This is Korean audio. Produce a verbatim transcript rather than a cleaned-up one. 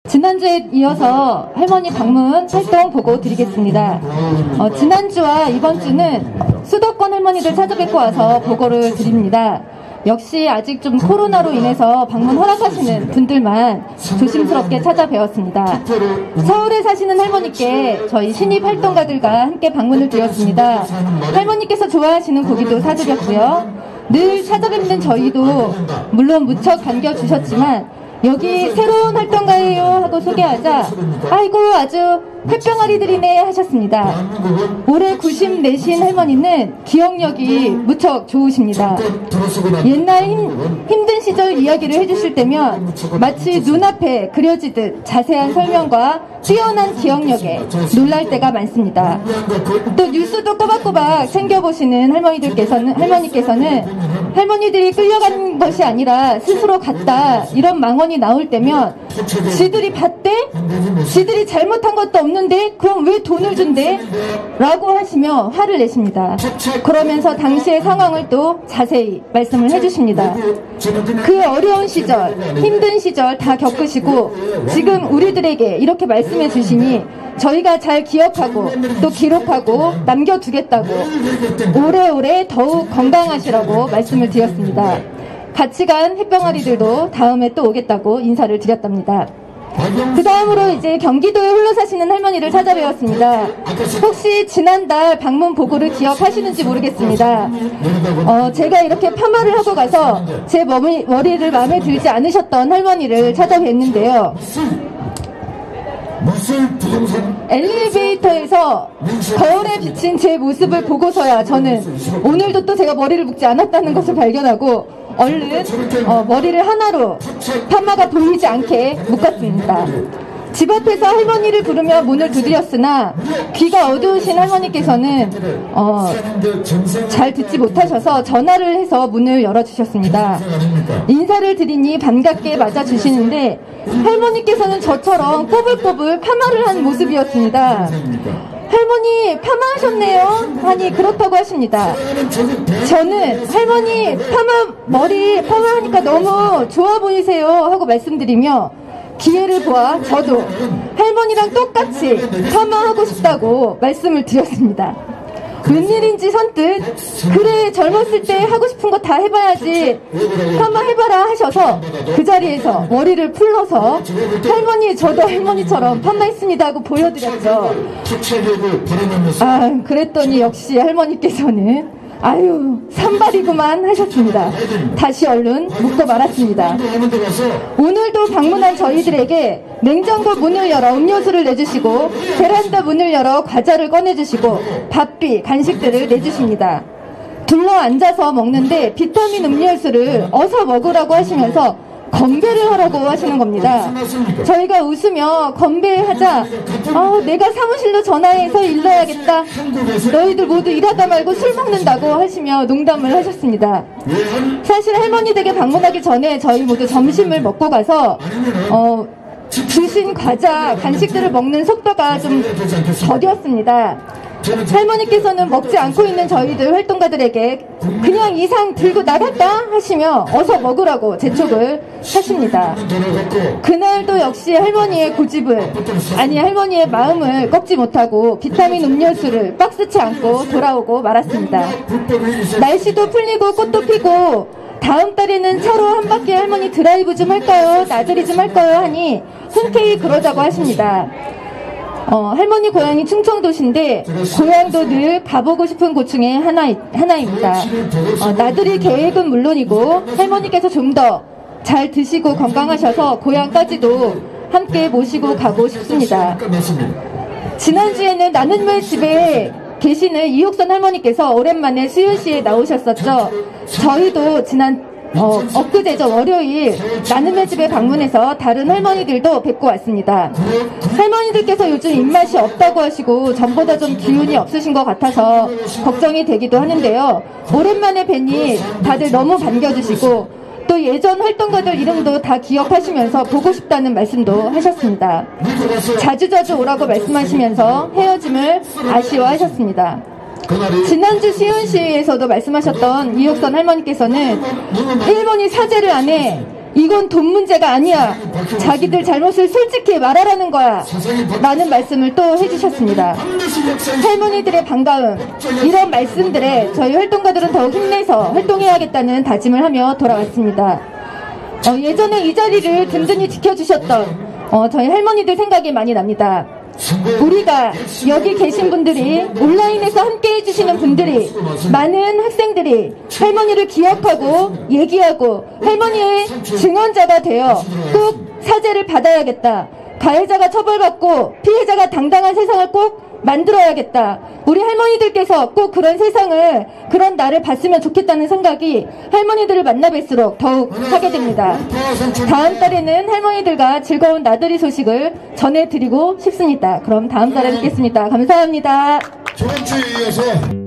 지난주에 이어서 할머니 방문 활동 보고 드리겠습니다. 어, 지난주와 이번주는 수도권 할머니들 찾아뵙고 와서 보고를 드립니다. 역시 아직 좀 코로나로 인해서 방문 허락하시는 분들만 조심스럽게 찾아뵈었습니다. 서울에 사시는 할머니께 저희 신입 활동가들과 함께 방문을 드렸습니다. 할머니께서 좋아하시는 고기도 사드렸고요. 늘 찾아뵙는 저희도 물론 무척 반겨주셨지만 여기 새로운 활동가예요 하고 소개하자 아이고 아주 햇병아리들이네 하셨습니다. 올해 구십사신 할머니는 기억력이 무척 좋으십니다. 옛날 힘, 힘든 시절 이야기를 해주실 때면 마치 눈앞에 그려지듯 자세한 설명과 뛰어난 기억력에 놀랄 때가 많습니다. 또 뉴스도 꼬박꼬박 챙겨보시는 할머니들께서는, 할머니께서는 할머니들이 끌려간 것이 아니라 스스로 갔다 이런 망언이 나올 때면 지들이 봤대? 지들이 잘못한 것도 없는데 그럼 왜 돈을 준대? 라고 하시며 화를 내십니다. 그러면서 당시의 상황을 또 자세히 말씀을 해주십니다. 그 어려운 시절, 힘든 시절 다 겪으시고 지금 우리들에게 이렇게 말씀해 주시니 저희가 잘 기억하고 또 기록하고 남겨두겠다고 오래오래 더욱 건강하시라고 말씀을 드렸습니다. 같이 간 햇병아리들도 다음에 또 오겠다고 인사를 드렸답니다. 그 다음으로 이제 경기도에 홀로 사시는 할머니를 찾아뵈었습니다. 혹시 지난달 방문 보고를 기억하시는지 모르겠습니다. 어, 제가 이렇게 파마를 하고 가서 제 머리, 머리를 마음에 들지 않으셨던 할머니를 찾아뵀는데요. 엘리베이터에서 거울에 비친 제 모습을 보고서야 저는 오늘도 또 제가 머리를 묶지 않았다는 것을 발견하고 얼른 어, 머리를 하나로 파마가 보이지 않게 묶었습니다. 집 앞에서 할머니를 부르며 문을 두드렸으나 귀가 어두우신 할머니께서는 어, 잘 듣지 못하셔서 전화를 해서 문을 열어주셨습니다. 인사를 드리니 반갑게 맞아주시는데 할머니께서는 저처럼 꼬불꼬불 파마를 한 모습이었습니다. 할머니 파마하셨네요? 아니 그렇다고 하십니다. 저는 할머니 파마 머리 파마하니까 너무 좋아 보이세요 하고 말씀드리며 기회를 보아 저도 할머니랑 똑같이 파마하고 싶다고 말씀을 드렸습니다. 웬일인지 선뜻 그래 젊었을 때 하고 싶은 거 다 해봐야지 파마 해봐라 하셔서 그 자리에서 머리를 풀러서 할머니 저도 할머니처럼 파마했습니다 하고 보여드렸죠. 아 그랬더니 역시 할머니께서는 아유 산발이구만 하셨습니다. 다시 얼른 묶고 말았습니다. 오늘도 방문한 저희들에게 냉장고 문을 열어 음료수를 내주시고 베란다 문을 열어 과자를 꺼내주시고 밥비 간식들을 내주십니다. 둘러 앉아서 먹는데 비타민 음료수를 어서 먹으라고 하시면서 건배를 하라고 하시는 겁니다. 저희가 웃으며 건배하자 아, 내가 사무실로 전화해서 일러야겠다. 너희들 모두 일하다 말고 술 먹는다고 하시며 농담을 하셨습니다. 사실 할머니 댁에 방문하기 전에 저희 모두 점심을 먹고 가서 어, 주신 과자, 간식들을 먹는 속도가 좀 더뎠습니다. 할머니께서는 먹지 않고 있는 저희들 활동가들에게 그냥 이상 들고 나갔다 하시며 어서 먹으라고 재촉을 하십니다. 그날도 역시 할머니의 고집을 아니 할머니의 마음을 꺾지 못하고 비타민 음료수를 박스채 안고 돌아오고 말았습니다. 날씨도 풀리고 꽃도 피고 다음 달에는 차로 한 바퀴 할머니 드라이브 좀 할까요? 나들이 좀 할까요? 하니 흔쾌히 그러자고 하십니다. 어, 할머니 고향이 충청도신데 고향도 늘 가보고 싶은 곳 중에 하나, 하나입니다. 어, 나들이 계획은 물론이고 할머니께서 좀 더 잘 드시고 건강하셔서 고향까지도 함께 모시고 가고 싶습니다. 지난주에는 나는 왜 집에 계시는 이옥선 할머니께서 오랜만에 수요시에 나오셨었죠. 저희도 지난 어, 엊그제죠 월요일 나눔의 집에 방문해서 다른 할머니들도 뵙고 왔습니다. 할머니들께서 요즘 입맛이 없다고 하시고 전보다 좀 기운이 없으신 것 같아서 걱정이 되기도 하는데요. 오랜만에 뵈니 다들 너무 반겨주시고 또 예전 활동가들 이름도 다 기억하시면서 보고 싶다는 말씀도 하셨습니다. 자주자주 오라고 말씀하시면서 헤어짐을 아쉬워하셨습니다. 지난주 시흥시에서도 말씀하셨던 이옥선 할머니께서는 일본이 사죄를 안 해 이건 돈 문제가 아니야. 자기들 잘못을 솔직히 말하라는 거야. 라는 말씀을 또 해주셨습니다. 할머니들의 반가움, 이런 말씀들에 저희 활동가들은 더욱 힘내서 활동해야겠다는 다짐을 하며 돌아왔습니다. 어, 예전에 이 자리를 든든히 지켜주셨던 어, 저희 할머니들 생각이 많이 납니다. 우리가 여기 계신 분들이, 온라인에서 함께 해주시는 분들이, 많은 학생들이 할머니를 기억하고 얘기하고 할머니의 증언자가 되어 꼭 사죄를 받아야겠다. 가해자가 처벌받고 피해자가 당당한 세상을 꼭 만들어야겠다. 우리 할머니들께서 꼭 그런 세상을, 그런 날을 봤으면 좋겠다는 생각이 할머니들을 만나 뵐수록 더욱 하게 됩니다. 다음 달에는 할머니들과 즐거운 나들이 소식을 전해드리고 싶습니다. 그럼 다음 달에 뵙겠습니다. 감사합니다. 두 번째에 이어서